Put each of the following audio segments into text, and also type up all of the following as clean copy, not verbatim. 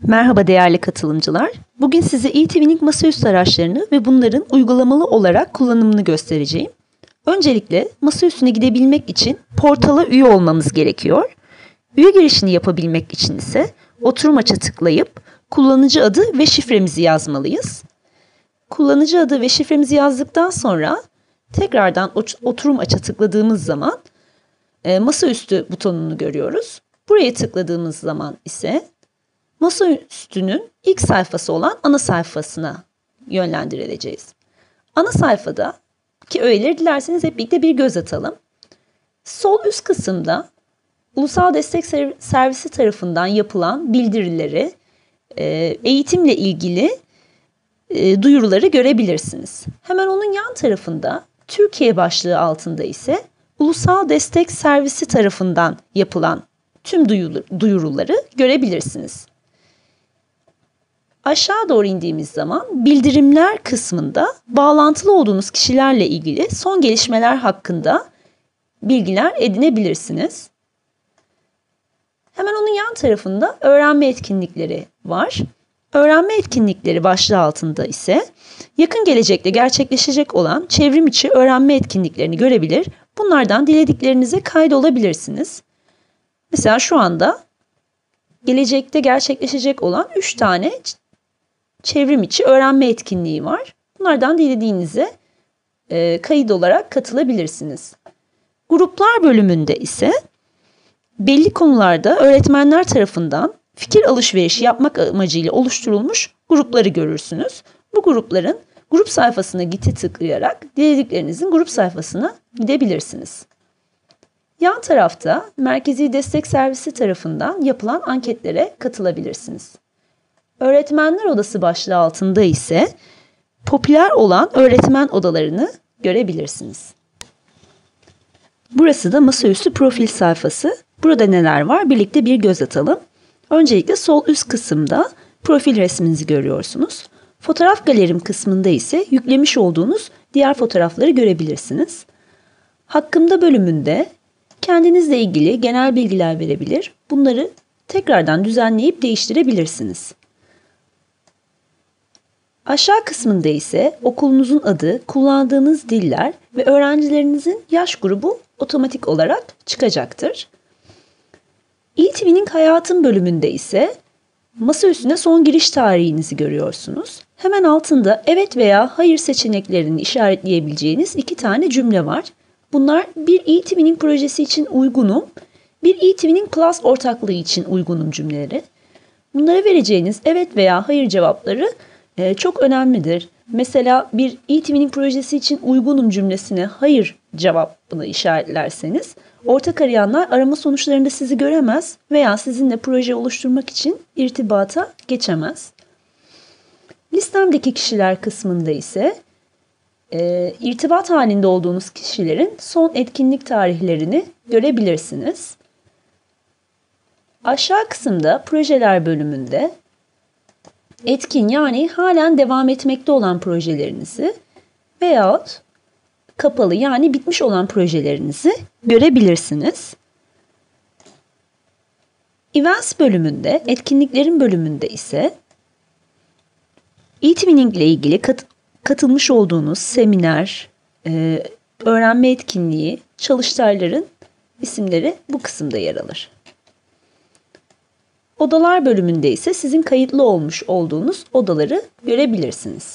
Merhaba değerli katılımcılar. Bugün size eTwinning masaüstü araçlarını ve bunların uygulamalı olarak kullanımını göstereceğim. Öncelikle masaüstüne gidebilmek için portala üye olmamız gerekiyor. Üye girişini yapabilmek için ise oturum aça tıklayıp kullanıcı adı ve şifremizi yazmalıyız. Kullanıcı adı ve şifremizi yazdıktan sonra tekrardan oturum aça tıkladığımız zaman masaüstü butonunu görüyoruz. Buraya tıkladığımız zaman ise masaüstünün ilk sayfası olan ana sayfasına yönlendirileceğiz. Ana sayfada ki öğeleri dilerseniz hep birlikte bir göz atalım. Sol üst kısımda Ulusal Destek Servisi tarafından yapılan bildirileri, eğitimle ilgili duyuruları görebilirsiniz. Hemen onun yan tarafında Türkiye başlığı altında ise Ulusal Destek Servisi tarafından yapılan tüm duyuruları görebilirsiniz. Aşağı doğru indiğimiz zaman bildirimler kısmında bağlantılı olduğunuz kişilerle ilgili son gelişmeler hakkında bilgiler edinebilirsiniz. Hemen onun yan tarafında öğrenme etkinlikleri var. Öğrenme etkinlikleri başlığı altında ise yakın gelecekte gerçekleşecek olan çevrim içi öğrenme etkinliklerini görebilir. Bunlardan dilediklerinize kaydolabilirsiniz. Mesela şu anda gelecekte gerçekleşecek olan 3 tane çevrim içi öğrenme etkinliği var. Bunlardan dilediğinize kayıt olarak katılabilirsiniz. Gruplar bölümünde ise belli konularda öğretmenler tarafından fikir alışverişi yapmak amacıyla oluşturulmuş grupları görürsünüz. Bu grupların grup sayfasına tıklayarak dilediklerinizin grup sayfasına gidebilirsiniz. Yan tarafta Merkezi Destek Servisi tarafından yapılan anketlere katılabilirsiniz. Öğretmenler Odası başlığı altında ise popüler olan öğretmen odalarını görebilirsiniz. Burası da masaüstü profil sayfası. Burada neler var? Birlikte bir göz atalım. Öncelikle sol üst kısımda profil resminizi görüyorsunuz. Fotoğraf galerim kısmında ise yüklemiş olduğunuz diğer fotoğrafları görebilirsiniz. Hakkımda bölümünde kendinizle ilgili genel bilgiler verebilir. Bunları tekrardan düzenleyip değiştirebilirsiniz. Aşağı kısmında ise okulunuzun adı, kullandığınız diller ve öğrencilerinizin yaş grubu otomatik olarak çıkacaktır. eTwinning Hayatım bölümünde ise masaüstüne son giriş tarihinizi görüyorsunuz. Hemen altında evet veya hayır seçeneklerini işaretleyebileceğiniz 2 tane cümle var. Bunlar bir eTwinning projesi için uygunum, bir eTwinning Plus ortaklığı için uygunum cümleleri. Bunlara vereceğiniz evet veya hayır cevapları çok önemlidir. Mesela bir eTwinning projesi için uygunum cümlesine hayır cevabını işaretlerseniz ortak arayanlar arama sonuçlarında sizi göremez veya sizinle proje oluşturmak için irtibata geçemez. Listemdeki kişiler kısmında ise irtibat halinde olduğunuz kişilerin son etkinlik tarihlerini görebilirsiniz. Aşağı kısımda projeler bölümünde etkin yani halen devam etmekte olan projelerinizi veyahut kapalı yani bitmiş olan projelerinizi görebilirsiniz. Events bölümünde, etkinliklerin bölümünde ise eTwinning ile ilgili katılmış olduğunuz seminer, öğrenme etkinliği, çalıştayların isimleri bu kısımda yer alır. Odalar bölümünde ise sizin kayıtlı olmuş olduğunuz odaları görebilirsiniz.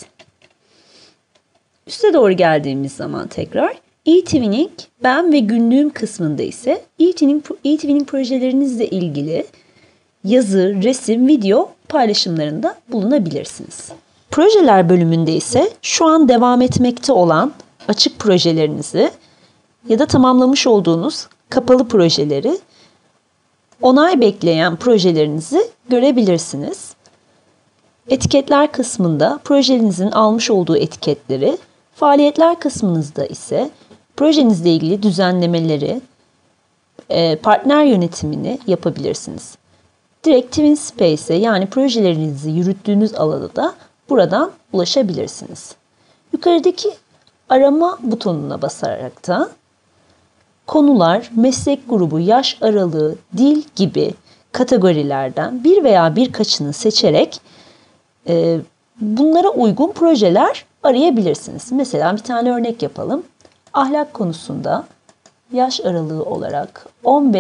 Üste doğru geldiğimiz zaman tekrar eTwinning ben ve günlüğüm kısmında ise eTwinning projelerinizle ilgili yazı, resim, video paylaşımlarında bulunabilirsiniz. Projeler bölümünde ise şu an devam etmekte olan açık projelerinizi ya da tamamlamış olduğunuz kapalı projeleri, onay bekleyen projelerinizi görebilirsiniz. Etiketler kısmında projenizin almış olduğu etiketleri, faaliyetler kısmınızda ise projenizle ilgili düzenlemeleri, partner yönetimini yapabilirsiniz. Direkt TwinSpace'e yani projelerinizi yürüttüğünüz alana da buradan ulaşabilirsiniz. Yukarıdaki arama butonuna basarak da konular, meslek grubu, yaş aralığı, dil gibi kategorilerden bir veya birkaçını seçerek bunlara uygun projeler arayabilirsiniz. Mesela bir tane örnek yapalım. Ahlak konusunda yaş aralığı olarak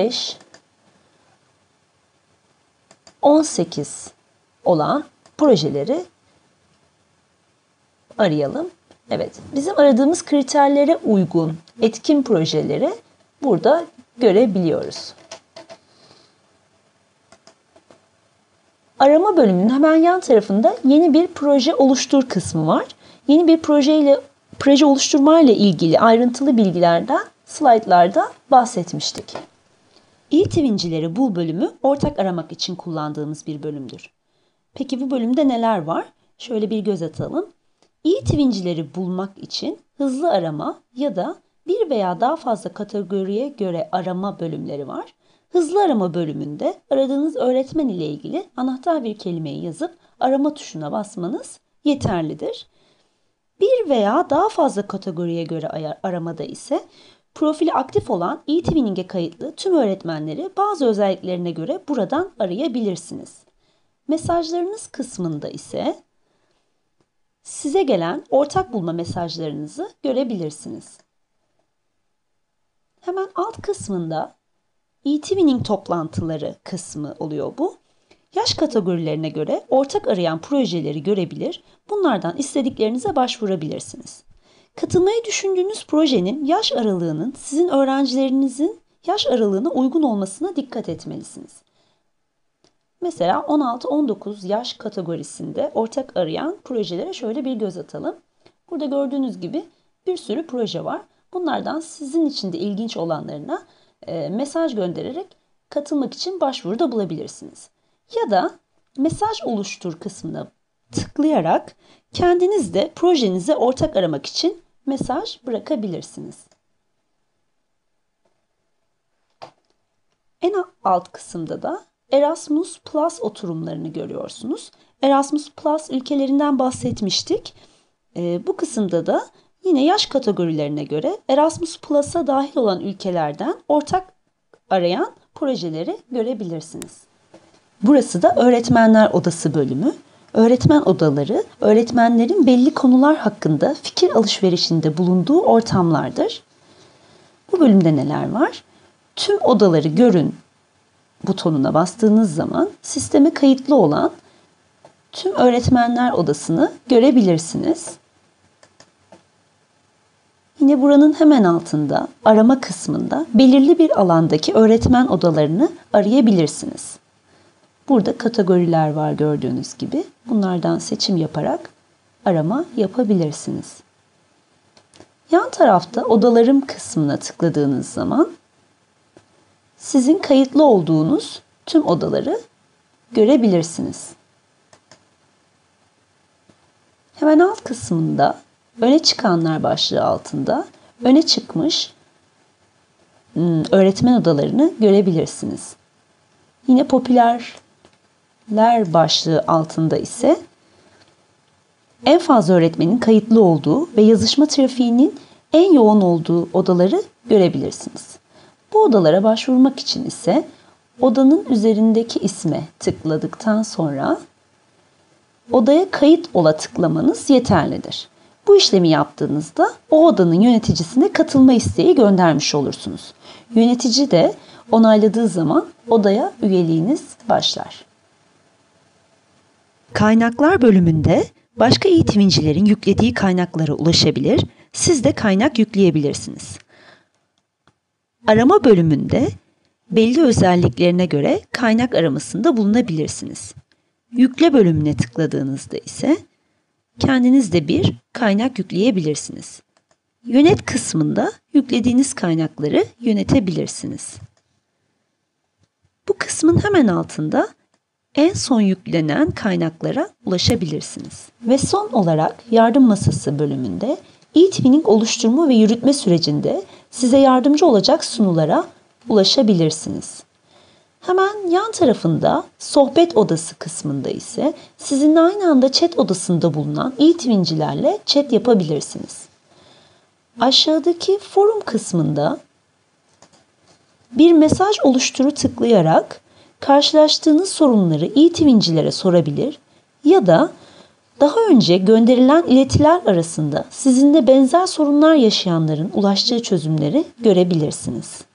15-18 olan projeleri arayalım. Evet, bizim aradığımız kriterlere uygun etkin projeleri burada görebiliyoruz. Arama bölümünün hemen yan tarafında yeni bir proje oluştur kısmı var. Yeni bir proje oluşturma ile ilgili ayrıntılı bilgilerden slaytlarda bahsetmiştik. eTwin'cileri bul bölümü ortak aramak için kullandığımız bir bölümdür. Peki bu bölümde neler var? Şöyle bir göz atalım. eTwin'cileri bulmak için hızlı arama ya da bir veya daha fazla kategoriye göre arama bölümleri var. Hızlı arama bölümünde aradığınız öğretmen ile ilgili anahtar bir kelimeyi yazıp arama tuşuna basmanız yeterlidir. Bir veya daha fazla kategoriye göre aramada ise profili aktif olan eTwinning'e kayıtlı tüm öğretmenleri bazı özelliklerine göre buradan arayabilirsiniz. Mesajlarınız kısmında ise size gelen ortak bulma mesajlarınızı görebilirsiniz. Hemen alt kısmında eTwinning toplantıları kısmı oluyor bu. Yaş kategorilerine göre ortak arayan projeleri görebilir, bunlardan istediklerinize başvurabilirsiniz. Katılmayı düşündüğünüz projenin yaş aralığının sizin öğrencilerinizin yaş aralığına uygun olmasına dikkat etmelisiniz. Mesela 16-19 yaş kategorisinde ortak arayan projelere şöyle bir göz atalım. Burada gördüğünüz gibi bir sürü proje var. Bunlardan sizin için de ilginç olanlarına mesaj göndererek katılmak için başvuruda bulabilirsiniz. Ya da mesaj oluştur kısmına tıklayarak kendiniz de projenize ortak aramak için mesaj bırakabilirsiniz. En alt kısımda da Erasmus Plus oturumlarını görüyorsunuz. Erasmus Plus ülkelerinden bahsetmiştik. Bu kısımda da yine yaş kategorilerine göre Erasmus Plus'a dahil olan ülkelerden ortak arayan projeleri görebilirsiniz. Burası da öğretmenler odası bölümü. Öğretmen odaları, öğretmenlerin belli konular hakkında fikir alışverişinde bulunduğu ortamlardır. Bu bölümde neler var? Tüm odaları görün butonuna bastığınız zaman sisteme kayıtlı olan tüm öğretmenler odasını görebilirsiniz. Yine buranın hemen altında arama kısmında belirli bir alandaki öğretmen odalarını arayabilirsiniz. Burada kategoriler var gördüğünüz gibi. Bunlardan seçim yaparak arama yapabilirsiniz. Yan tarafta odalarım kısmına tıkladığınız zaman sizin kayıtlı olduğunuz tüm odaları görebilirsiniz. Hemen alt kısmında öne çıkanlar başlığı altında öne çıkmış öğretmen odalarını görebilirsiniz. Yine popülerler başlığı altında ise en fazla öğretmenin kayıtlı olduğu ve yazışma trafiğinin en yoğun olduğu odaları görebilirsiniz. Bu odalara başvurmak için ise odanın üzerindeki isme tıkladıktan sonra odaya kayıt ola tıklamanız yeterlidir. Bu işlemi yaptığınızda o odanın yöneticisine katılma isteği göndermiş olursunuz. Yönetici de onayladığı zaman odaya üyeliğiniz başlar. Kaynaklar bölümünde başka eğitimcilerin yüklediği kaynaklara ulaşabilir, siz de kaynak yükleyebilirsiniz. Arama bölümünde belli özelliklerine göre kaynak aramasında bulunabilirsiniz. Yükle bölümüne tıkladığınızda ise kendiniz de bir kaynak yükleyebilirsiniz. Yönet kısmında yüklediğiniz kaynakları yönetebilirsiniz. Bu kısmın hemen altında en son yüklenen kaynaklara ulaşabilirsiniz. Ve son olarak yardım masası bölümünde eTwinning oluşturma ve yürütme sürecinde size yardımcı olacak sunulara ulaşabilirsiniz. Hemen yan tarafında sohbet odası kısmında ise sizinle aynı anda chat odasında bulunan eTwin'cilerle chat yapabilirsiniz. Aşağıdaki forum kısmında bir mesaj oluşturu tıklayarak karşılaştığınız sorunları e-TV'ncilere sorabilir ya da daha önce gönderilen iletiler arasında sizinle benzer sorunlar yaşayanların ulaştığı çözümleri görebilirsiniz.